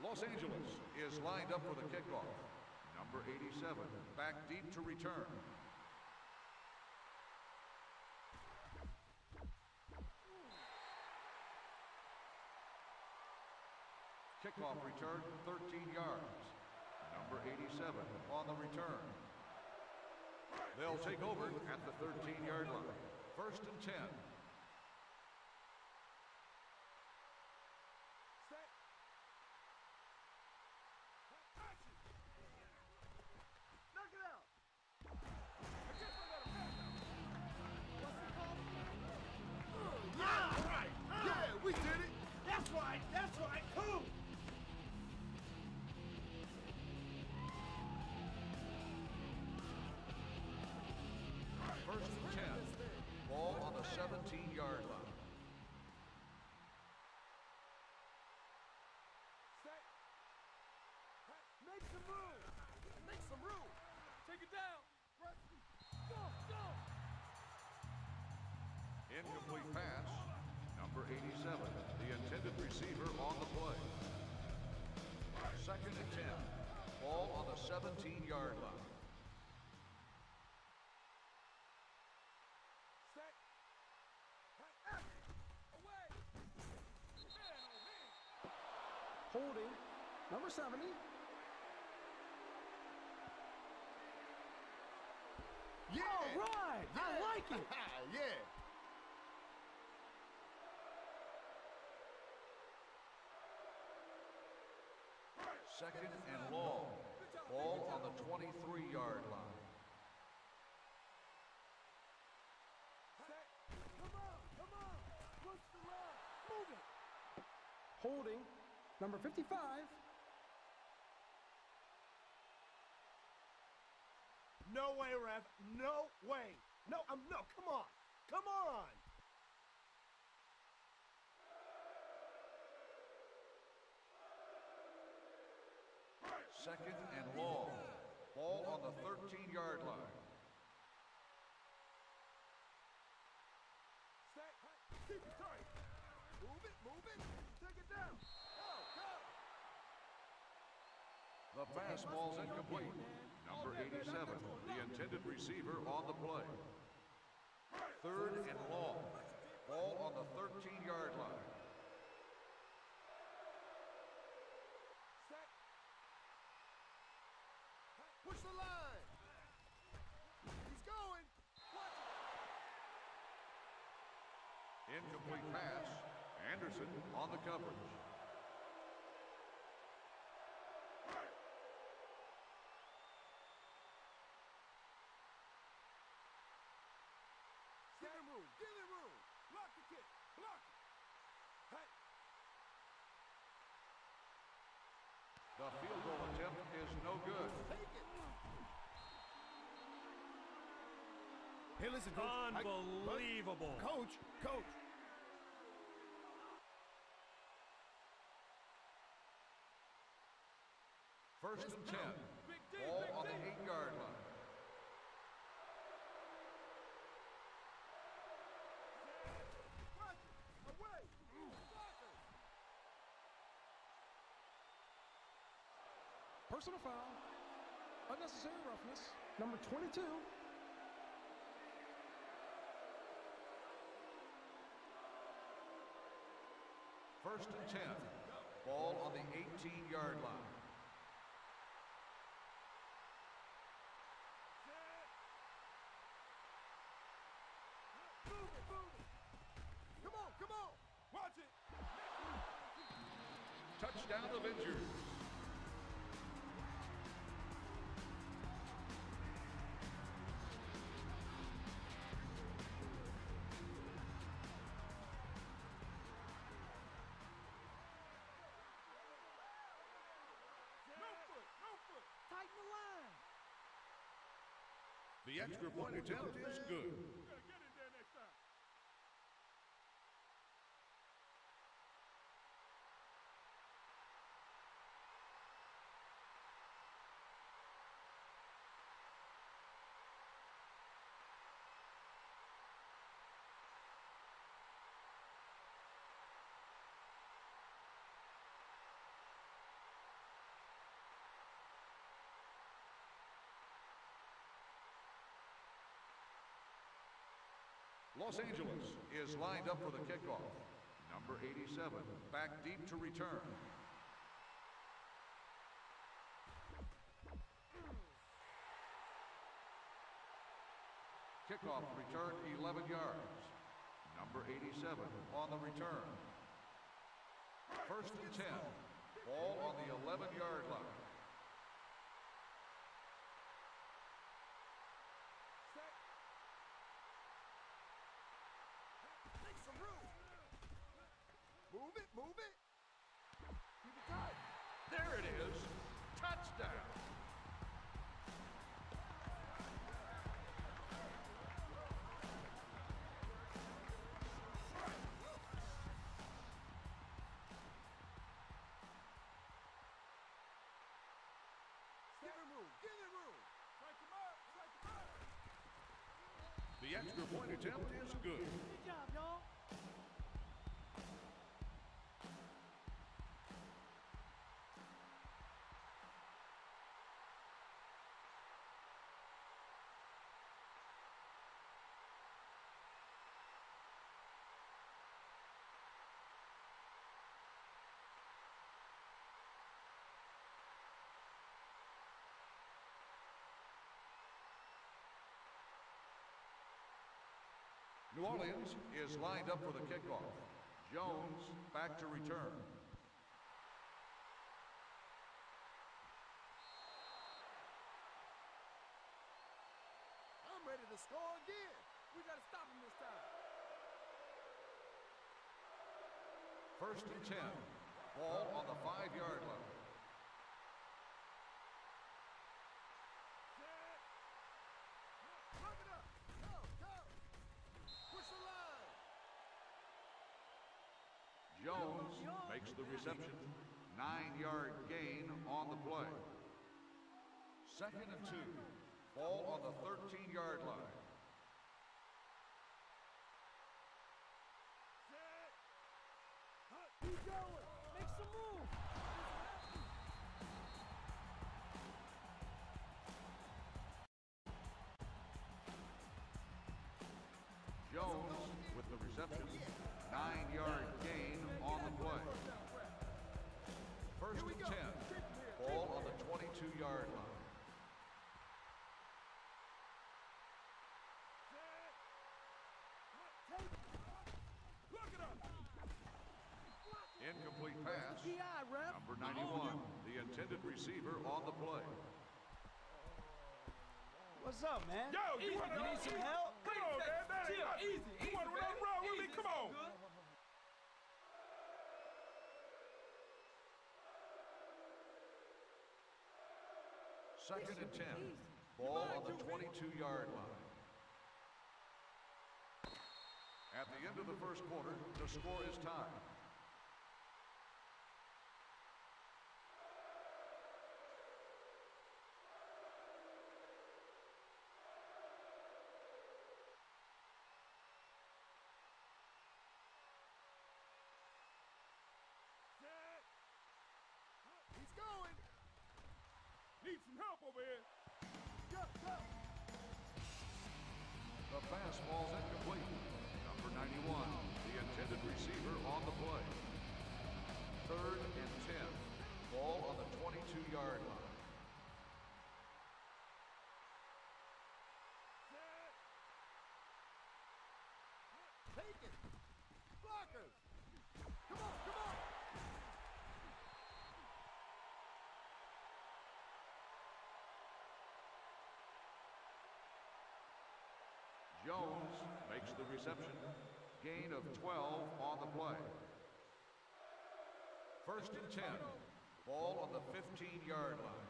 Los Angeles is lined up for the kickoff. Number 87, back deep to return. Kickoff return, 13 yards. Number 87 on the return. They'll take over at the 13-yard line. 1st and 10. Knock it out! I guess I got a pass out. What's it called? Yeah! Right! Yeah, we did it! That's right! That's right! Who? First and 10. Ball on the 17-yard line. Set. Make some room! Make some room! Take it down! Go! Go! Incomplete pass. Number 87, the intended receiver on the play. 2nd and 10. Ball on the 17-yard line. Set. Away! Man, oh man! Holding, number 70. Yeah! All right! Yeah. I like it! Yeah! Second and long. Ball on the 23-yard line. Set. Come on! Come on! Push the line! Move it! Holding, number 55. No way, ref. No way. No, no, come on. Come on. Second and long. Ball on the 13-yard line. Set. Keep it tight. Move it, move it. Take it down. Go, go. The fastball's incomplete. Number 87, the intended receiver on the play. 3rd and long. Ball on the 13-yard line. Set. Push the line. He's going. Watch it. Incomplete pass. Anderson on the coverage. Give him room. Give him room. Block the kick. Block it. Hey. The field goal attempt is no good. Take it. Hey, listen, Coach. Unbelievable. Coach. First and 10. Ball on the 8-yard line. Watch it. Away. Personal foul. Unnecessary roughness. Number 22. First and 10. Ball on the 18-yard line. Move it. Come on. Watch it. Touchdown, Avengers. No foot. Tighten the line. The extra point attempt is good. You gotta get in there next time. Los Angeles is lined up for the kickoff. Number 87, back deep to return. Kickoff return 11 yards. Number 87 on the return. First and 10. Ball on the 11-yard line. Make some room. Move it, move it. Keep it tight. There it is. Touchdown. Give him room. Give him room. Strike him up. Strike him up. The extra point attempt is good. Good job, y'all. New Orleans is lined up for the kickoff. Jones back to return. I'm ready to score again. We got to stop him this time. First and 10. Ball on the 5-yard line. Look it up. Go, go. Push the line. Jones makes the reception. 9-yard gain on the play. Second and 2. Ball on the 13-yard line. Keep going. Make some move. Jones with the reception. 9-yard gain on the play. First and 10. Ball on the 22-yard line. Look it up. Incomplete pass. PI, ref. Number 91, the intended receiver on the play. What's up, man? Yo, you want to need some help? Come on, man. That ain't Chill, nothing. easy, You want to run with me? Come on. Second and 10. Ball on the 22-yard line. At the end of the first quarter, the score is tied. He's going. Need some help over here. Go, go. The fastball's incomplete. Number 91, the intended receiver on the play. Third and 10. Ball on the 22-yard line. Take it. Blockers. Come on, come on. Jones makes the reception. Gain of 12 on the play. First and 10. Ball on the 15-yard line.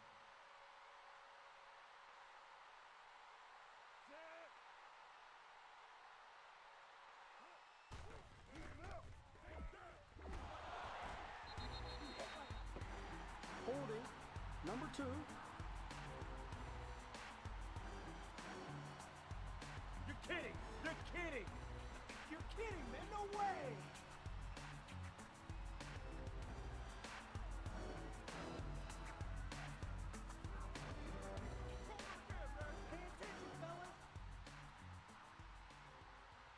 Holding, number 2. You're kidding. You're kidding. You're kidding, man. No way. Pay attention, fellas.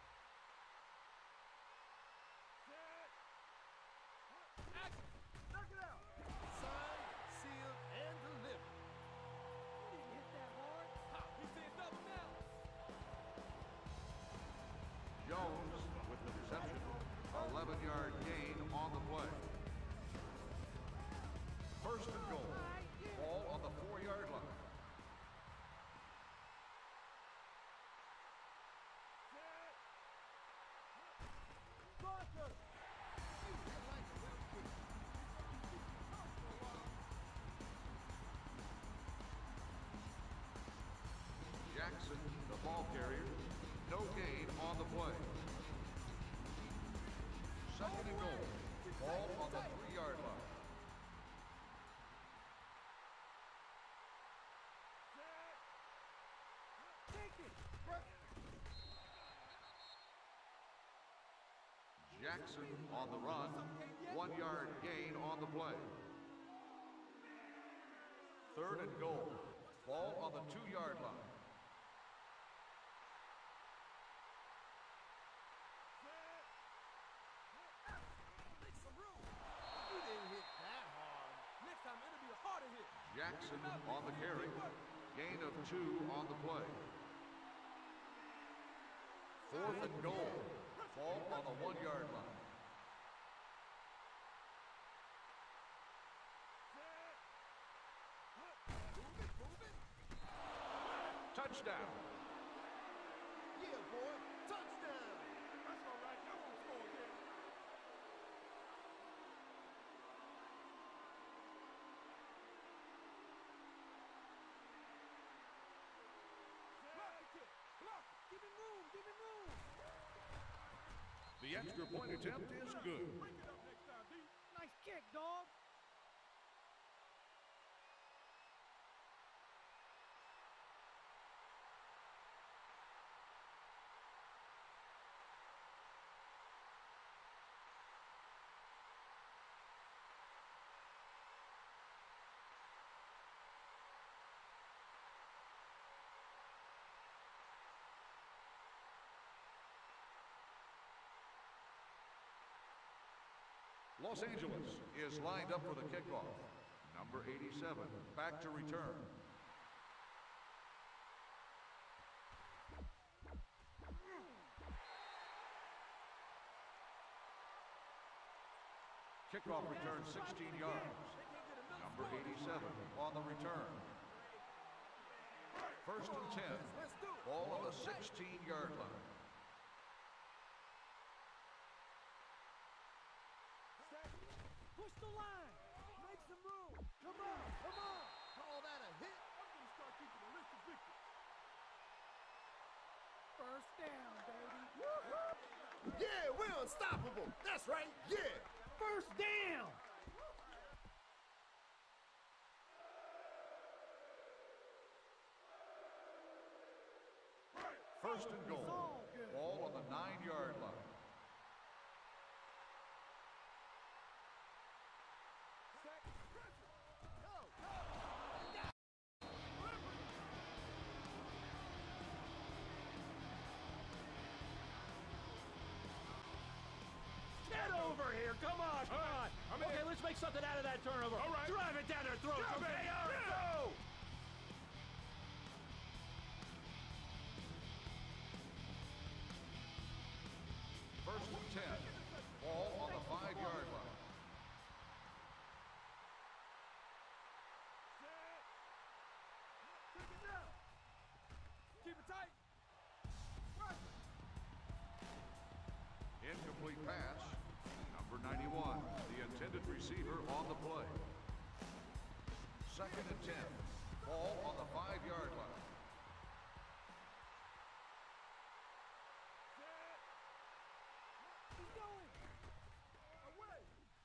First and goal. Ball on the 4-yard line. Jackson, the ball carrier. No gain on the play. Second and goal. Ball on the 3-yard line. Jackson on the run. 1-yard gain on the play. Third and goal. Ball on the 2-yard line. Make some room. You didn't hit that hard. Next time it'll be a harder hit. Jackson on the carry. Gain of 2 on the play. Fourth and goal. Ball on the 1-yard line. Touchdown. Yeah, boy. Touchdown. That's all right. Y'all won't score again. Block the kick. Block it. Give him room. Give him room. The extra point attempt is good. Break it up next time, D. Nice kick, dog. Los Angeles is lined up for the kickoff. Number 87, back to return. Kickoff return 16 yards. Number 87 on the return. First and 10. Ball on the 16-yard line. Push the line. Make some room. Come on. Come on. Call that a hit. I'm going to start keeping a list of victories. First down, baby. Yeah, we're unstoppable. That's right. Yeah. First down. First and goal. Ball on the 9-yard line. Get over here. Come on. Come on. Okay, let's make something out of that turnover. All right. Drive it down their throats. Yeah, Okay, man. all right, Yeah. go. First and 10. Ball on the 5-yard line. Take it down. Keep it tight. Incomplete pass. Number 91, the intended receiver on the play. Second and 10. Ball on the 5-yard line. He's going. Away.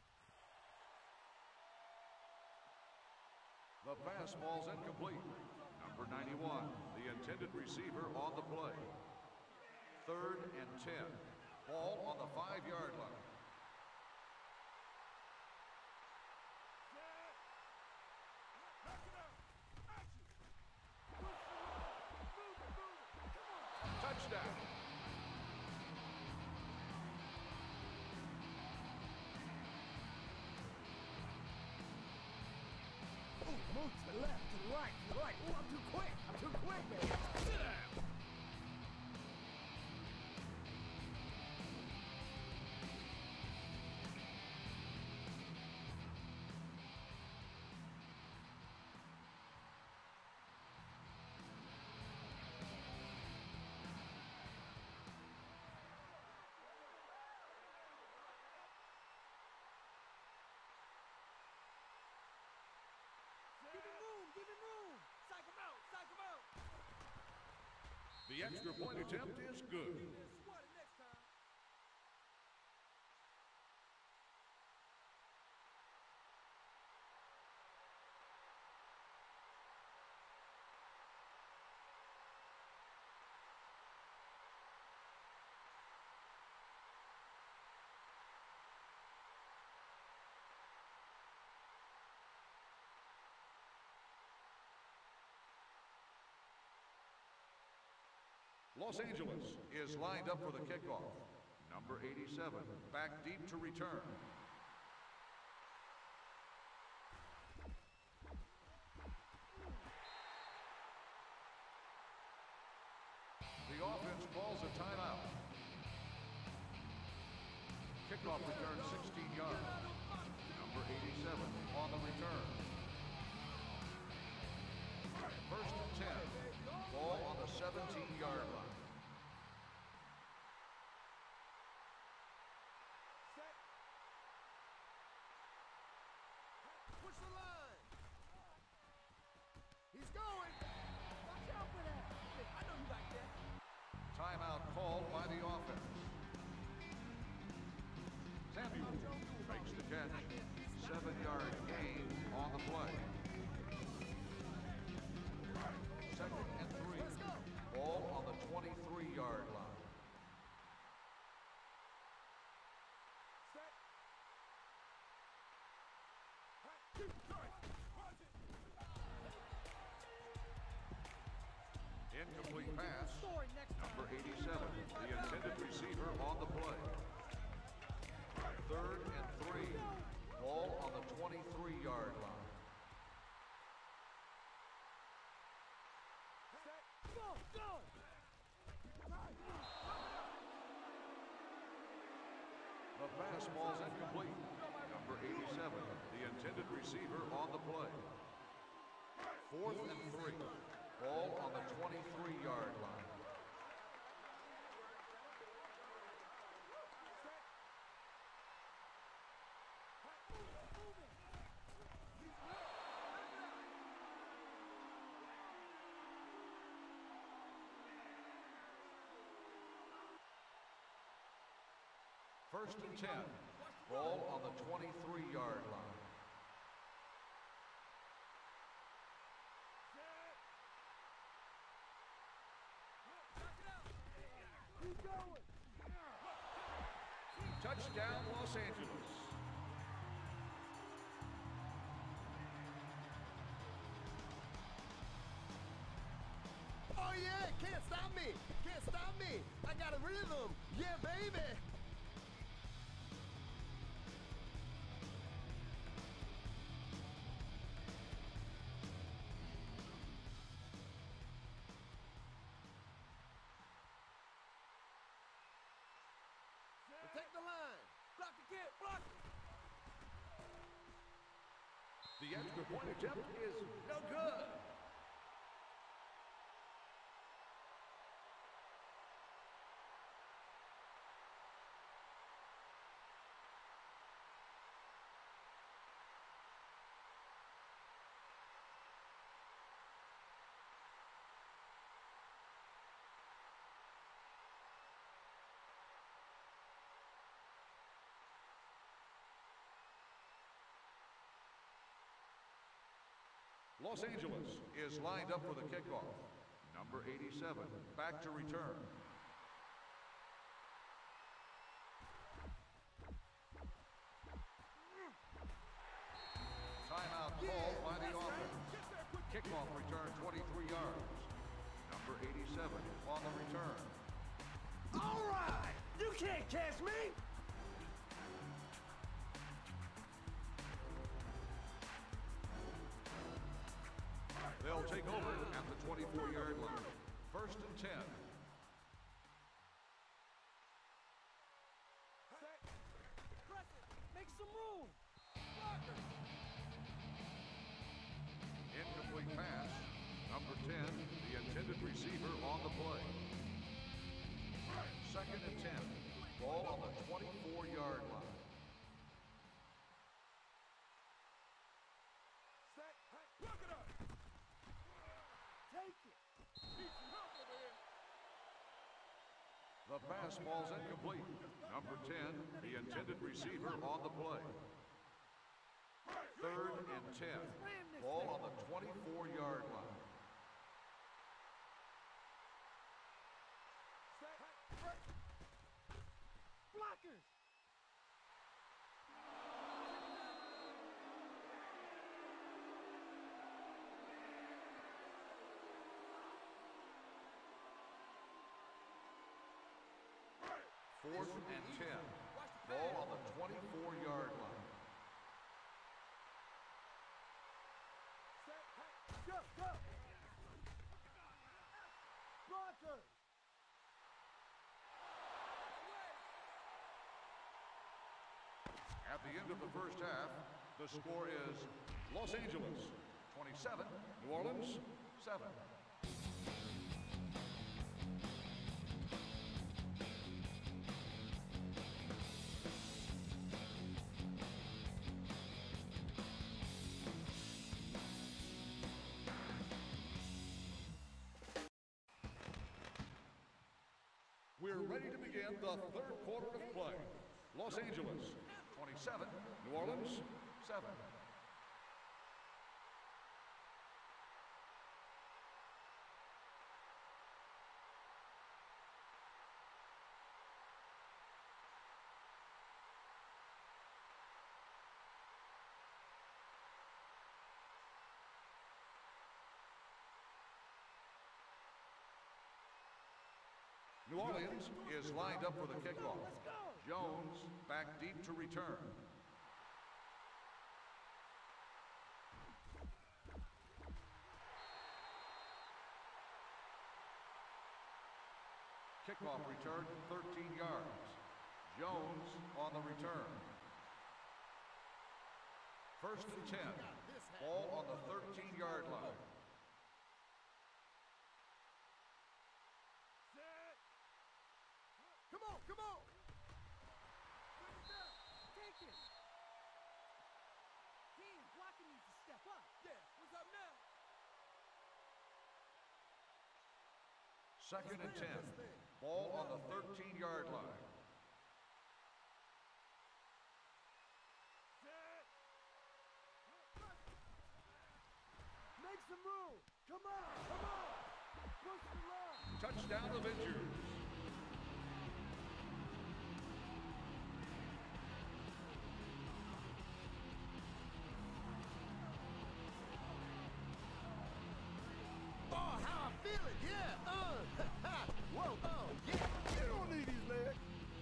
The pass falls incomplete. Number 91, the intended receiver on the play. Third and 10. Ball on the 5-yard line. Touchdown. Move to the left, to the right, to the right. Oh, I'm too quick. I'm too quick, man. Sit down. The extra point attempt is good. Swat it next time. Los Angeles is lined up for the kickoff. Number 87, back deep to return. The offense calls a timeout. Kickoff return 16 yards. Number 87 on the return. First and 10. Ball on the 17-yard line. Set. Push the line. He's going. Watch out for that. I know you like that. Timeout called by the offense. Samuel makes the catch. 7-yard gain on the play. Second and 3. Let's go. Ball on the 23-yard line. Set. Incomplete pass. Story next time. Number 87, the intended receiver on the play. Third and 3. Ball on the 23-yard line. Set. Go, go. The pass ball's incomplete. Number 87, the intended receiver on the play. Fourth and 3. Ball on the 23-yard line. First and 10. Ball on the 23-yard line. Keep going. Touchdown, Los Angeles. Oh yeah, can't stop me. Can't stop me. I got a rhythm. Yeah, baby. Protect the line. Block the kid. Block. The extra point attempt is no good. Los Angeles is lined up for the kickoff. Number 87, back to return. Timeout called by the offense. Kickoff return 23 yards. Number 87 on the return. All right. You can't catch me. They'll take over at the 24-yard line. First and 10. Set. Press it. Make some room. Blockers. Incomplete pass. Number 10, the intended receiver on the play. Second and 10. Ball on the 24-yard line. Set. Look it up. Take it. Need some help over here. The pass falls incomplete. Number 10, the intended receiver on the play. 3rd and 10. Ball on the 24-yard line. Blockers! Fourth and 10. Ball on the 24-yard line. Go, go! Blockers! At the end of the first half, the score is Los Angeles 27, New Orleans 7. We're ready to begin the third quarter of play. Los Angeles 27, New Orleans 7. New Orleans is lined up for the kickoff. Jones back deep to return. Kickoff return 13 yards. Jones on the return. 1st and 10. Ball on the 13-yard line. Come on, come on! Take it! Team, blocking needs to step up. Yeah, what's up now? 2nd and 10. Ball on the 13-yard line. Make some room! Come on, come on! Push the line! Touchdown Avengers. Oh, how I feel it, yeah! Whoa, oh, yeah! You don't need these legs!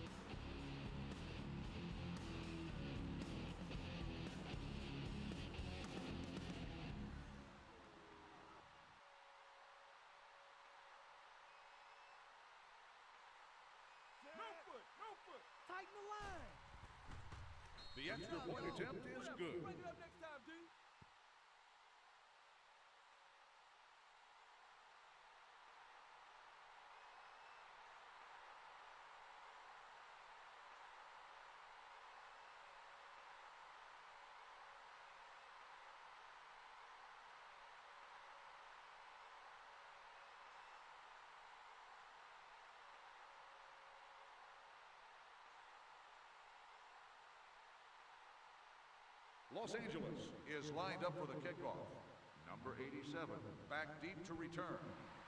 No foot, no foot. Tighten the line! The extra point attempt is good. Bring it up next time, D. Los Angeles is lined up for the kickoff. Number 87, back deep to return.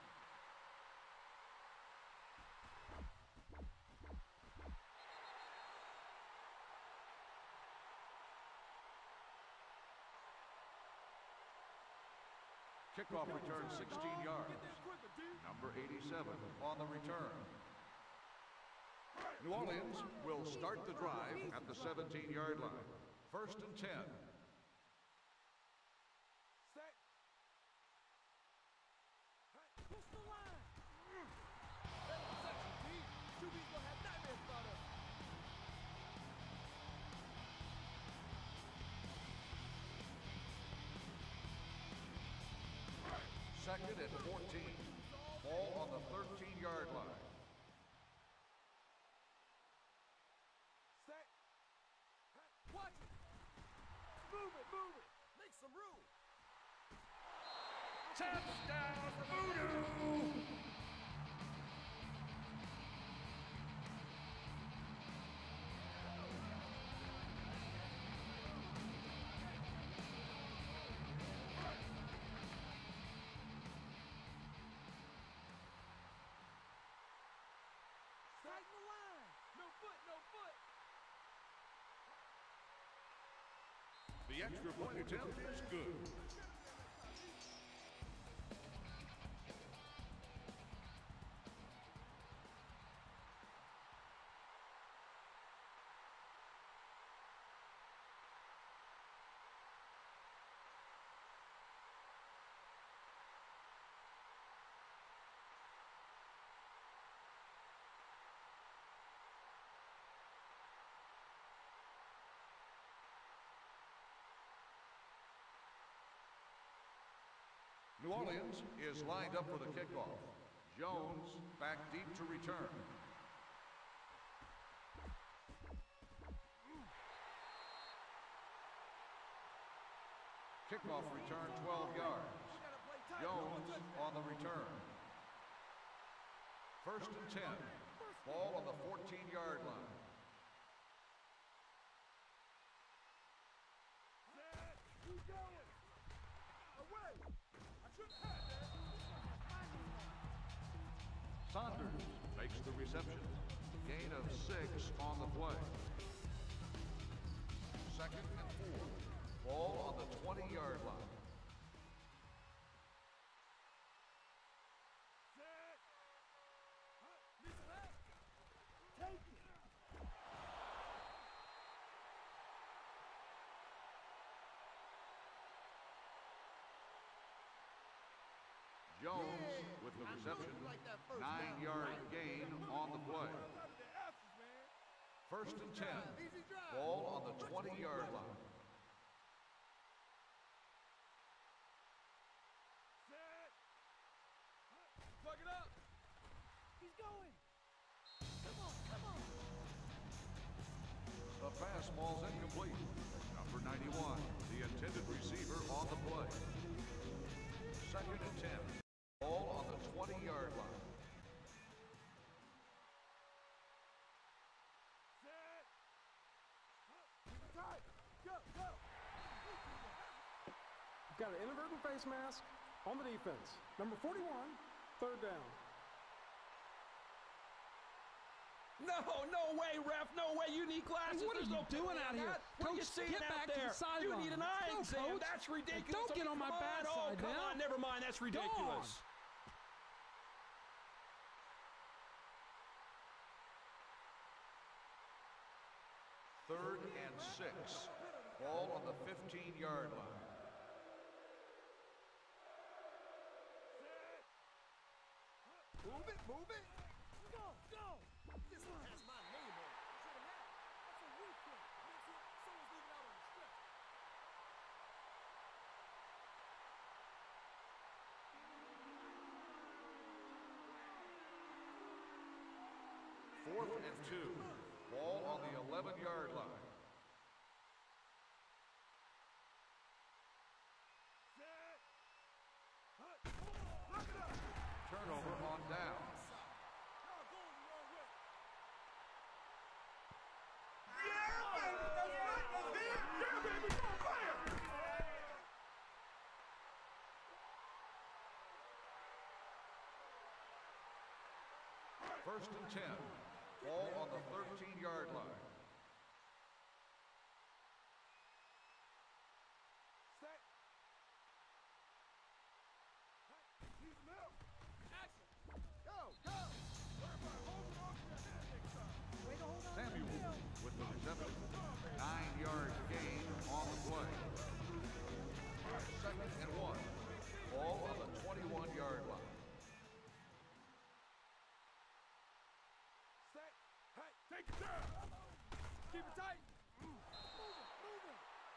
Kickoff return 16 yards. Get there quicker, D. Number 87 on the return. New Orleans will start the drive at the 17-yard line. 1st and 10. Set. Push the line! Better protection, D. QB's gonna have nightmares about us. 2nd and 14. Ball on the 13-yard line. Set. Watch it. Move it, move it. Make some room. Touchdown, VooDoo! The extra point attempt is good. New Orleans is lined up for the kickoff. Jones back deep to return. Kickoff return 12 yards. Jones on the return. First and 10. Ball on the 14-yard line. Saunders makes the reception. Gain of 6 on the play. Second and 4. Ball on the 20-yard line. Jones with the reception. 9-yard gain on the play. First and 10. Ball on the 20-yard line. Plug it up. He's going. Come on, come on. The fastball's incomplete. Number 91, the intended receiver on the play. Second and 10. Ball on the 20-yard line. Got an inadvertent face mask on the defense. Number 41, third down. No way, ref. No way. You need glasses. What are you doing out here? What are you Coach, seeing get out back to there? the sideline. You need an eye Go, exam. Coach. That's ridiculous. Don't get on my bad side come now. on. Never mind. That's ridiculous. Third and 6. Ball on the 15-yard line. Move it, move it. Go, go. This one has my name on it. That's a weak kick. Makes it someone's leaving out on the stretch. Fourth and 2. Ball on the 11-yard line. Turnover on down. First and 10. Ball on the 13-yard line. Samuel with the reception. 9-yard gain on the play. Second and 1. Ball on the 21-yard line. Take it down. Keep it tight. Move it.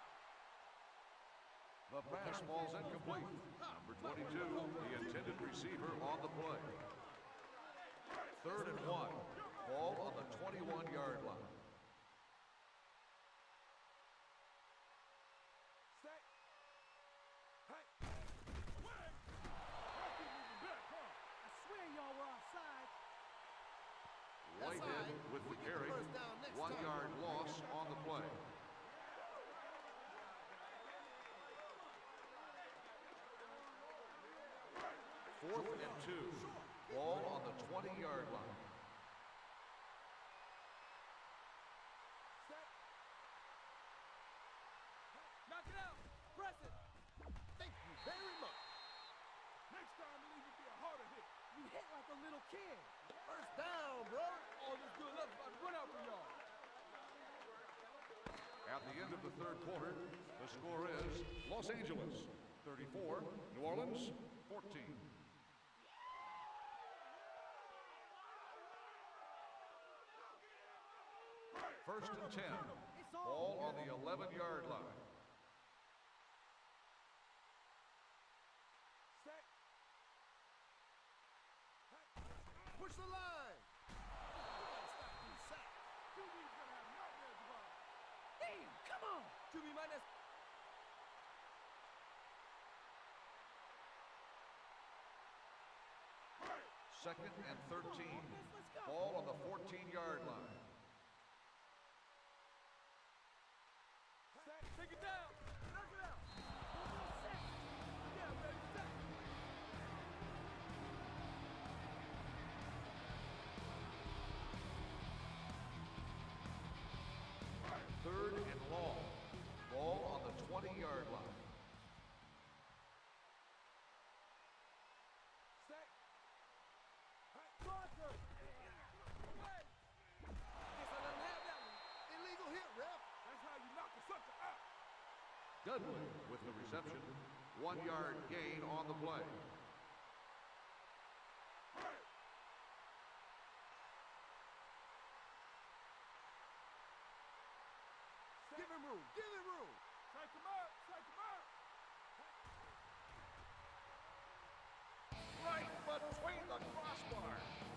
The fastball's incomplete. Number 22, the intended receiver on the play. Third and 1. Ball on the 21-yard line. I swear y'all were offside. Whitehead with the carry. 1-yard loss on the play. Fourth and 2. Ball on the 20-yard line. Knock it can. First down, bro. All this good luck's about to run out for y'all. At the end of the third quarter, the score is Los Angeles 34, New Orleans 14. First and 10. Ball on the 11-yard line. Set. Push the line. Stop these sacks. QB's gonna have nightmares about it. Damn, come on. QB minus. Second and 13. Ball on the 14-yard line. Take it down. Knock it out. Yeah, baby, set. Third and long. Ball on the 20-yard line. Set. Blocker. Wait. Guess I let him have that one. Illegal hit, ref. That's how you knock a sucker out. Dudley with the reception. 1-yard gain on the play. Give him room. Give him room. Strike him out. Strike him out. Right between the crossbar.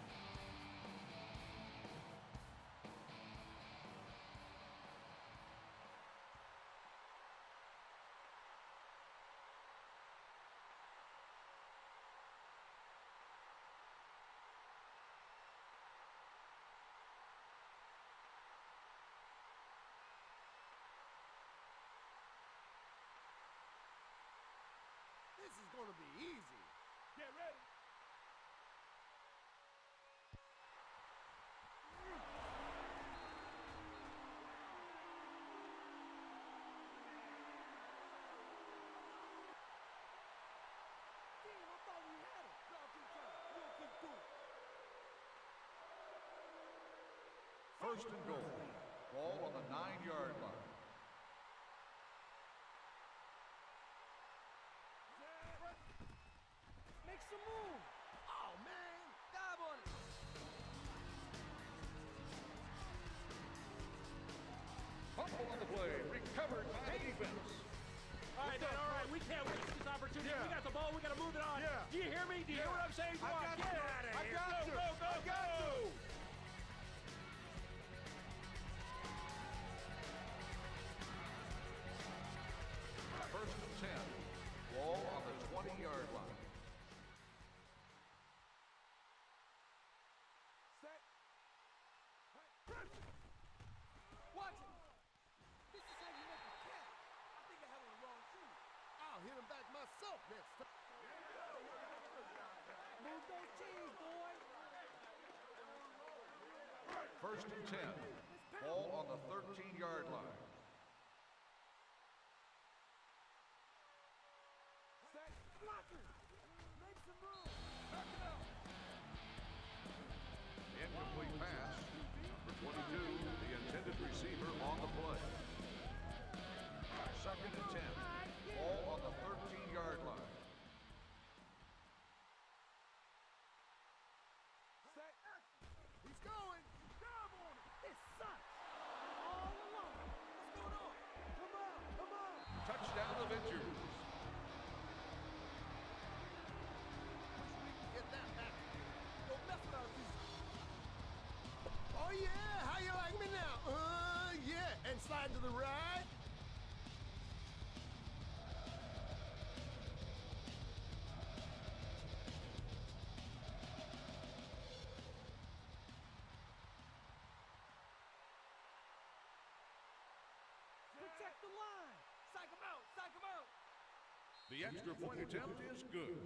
This is going to be easy. Get ready. Damn, I thought we had it. Drop to the top. We'll keep through. First and goal. Ball on the 9-yard line. Make some room. Oh, man. Dive on it. Fumble on the play. Recovered by the defense. All right. We can't waste this opportunity. We got the ball. We got to move it on. Yeah. Do you hear me? Do you hear what I'm saying? Come on, get out of here. Go. First and 10. Ball on the 20-yard line. Set. Watch it. This is how you make a catch. I think I have on the wrong shoe. I'll hit him back myself next time. Move those cheese, boy. First and 10. Ball on the 13-yard line. Set. Blocker. Make some room. Knock it out. Incomplete pass. Number 22, the intended receiver on the play. Second and 10. Ball on the 13-yard line. Set. He's going. Dive on it. This sucks. All alone. What's going on? Come on. Come on. Touchdown Avengers. Get that back. Don't mess with our defense. Oh, yeah. How you like me now? Yeah. And slide to the right. Protect the line. Psych him out. Psych him out. The extra point attempt is good.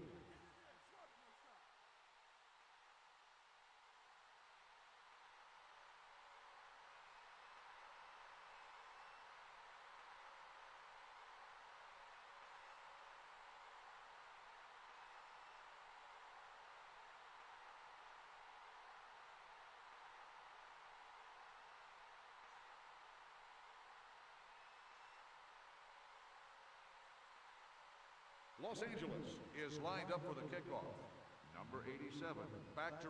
Los Angeles is lined up for the kickoff. Number 87, back to...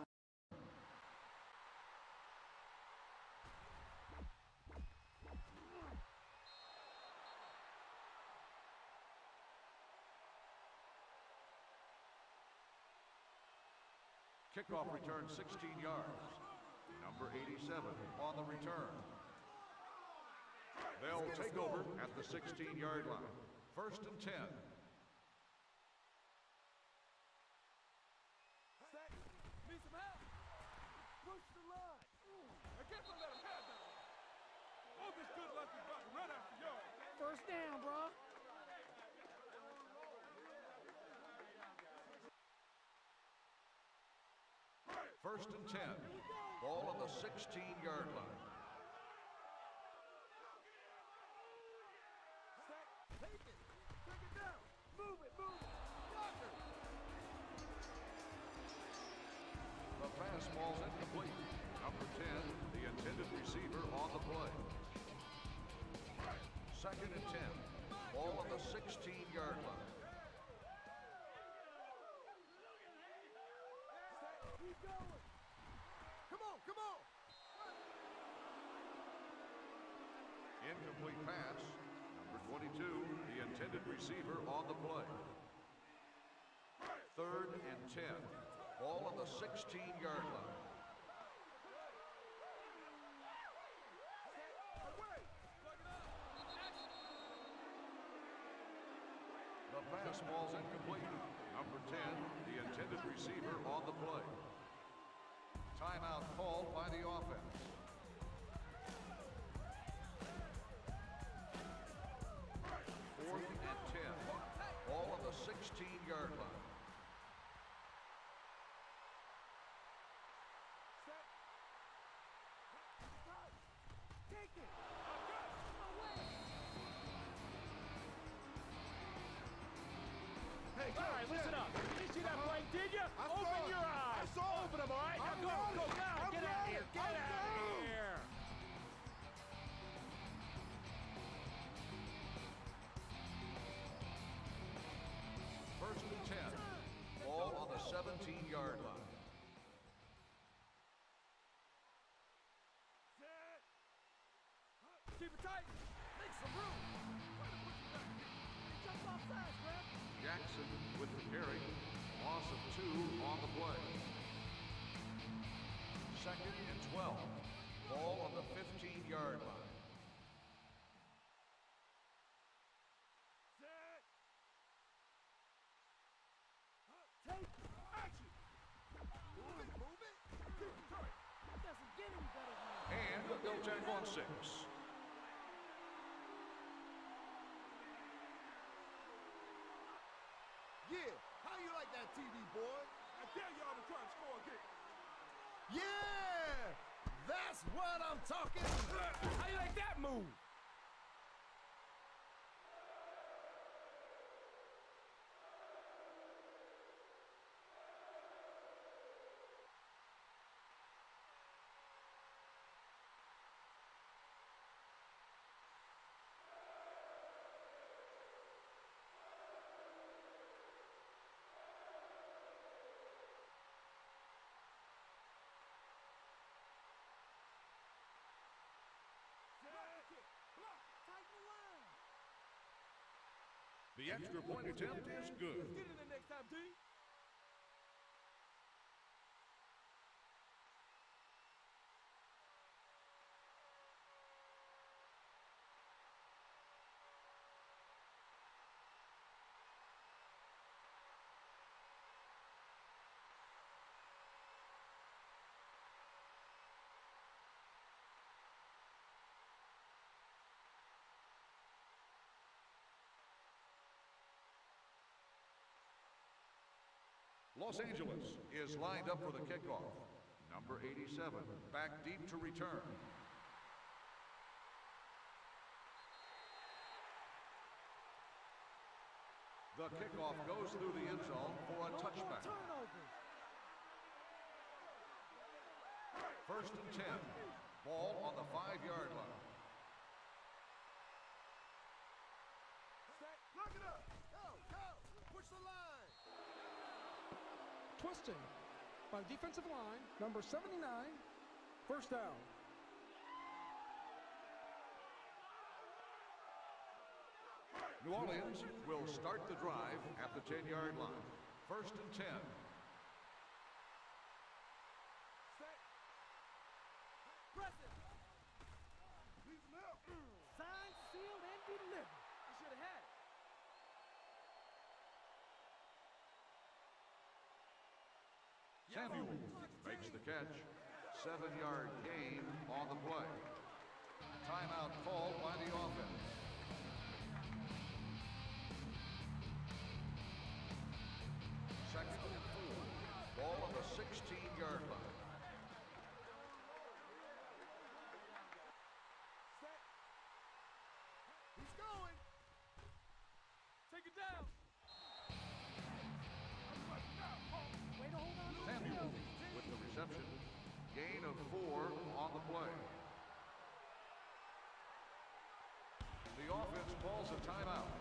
Kickoff return 16 yards. Number 87 on the return. They'll take over at the 16-yard line. First and 10. Need some help. Push the line. I guess I'll let him have that one. All this good luck is about to run after y'all. First down, bro. First and 10. Ball on the 16-yard line. Take it. Take it down. Move it. Blocker. The fastball's incomplete. Number 10, the intended receiver on the play. Second and 10. Ball on the 16-yard line. Keep going. Come on. Incomplete pass. Number 22, the intended receiver on the play. Third and 10. Ball on the 16-yard line. The fastball's incomplete. Number 10, the intended receiver on the play. Timeout called by the offense. Fourth and 10. Ball on the 16-yard line. Take it. Hey, all right, listen up. You see that play, did you? Open your eyes. Open them, all right? Now go now. Get out of here. Get out of here. First and 10. Ball on the 17-yard line. Keep it tight. Make some room. Jump off fast, man. Jackson with the carry. Loss of 2 on the play. Second and 12. Ball on the 15-yard line. Take action. Move it. Keep it tight. Doesn't get any better than that. And they'll tack on 6. Yeah, how you like that TV, boy? I dare y'all to try and score again. Yeah! That's what I'm talking about! How you like that move? The extra point attempt is good. Get in there next time, D. Los Angeles is lined up for the kickoff. Number 87, back deep to return. The kickoff goes through the end zone for a touchback. First and 10. Ball on the 5-yard line. Lock it up. Go. Push twisting by the defensive line, number 79, first down. New Orleans will start the drive at the 10-yard line. First and 10. Press it. Signed, sealed, and delivered. You should have had it. Samuel makes the catch. 7-yard gain on the play. Timeout called by the offense. Second and 4. Ball on the 16-yard line. He's going. Take it down. Way to hold on to it. Samuel with the reception. Gain of 4 on the play. The offense calls a timeout.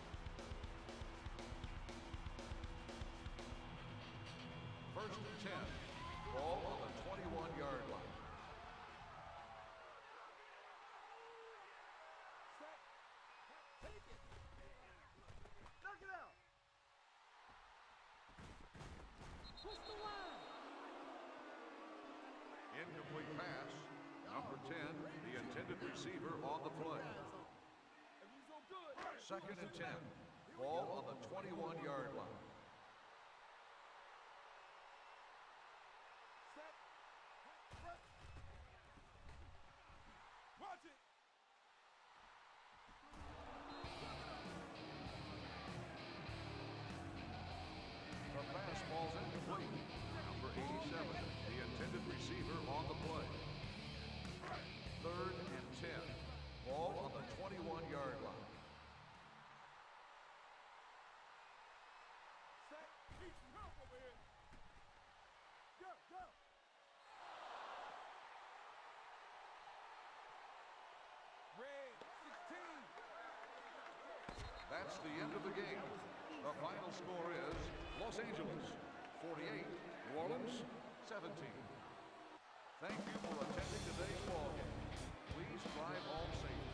First and 10. Ball on the 21-yard line. Take it. Knock it out. Push the line. Incomplete pass. Number 10, the intended receiver on the play. And he's so good. Second and 10. Ball on the 21-yard line. Set. Press. Watch it. The fastball's incomplete. Number 87, the intended receiver on the play. Third and 10. Ball on the 21-yard line. Set. Need some help over here. Go, go. Red 16. That's the end of the game. The final score is Los Angeles 48, New Orleans 17. Thank you for attending today's ball game. Please drive home safe.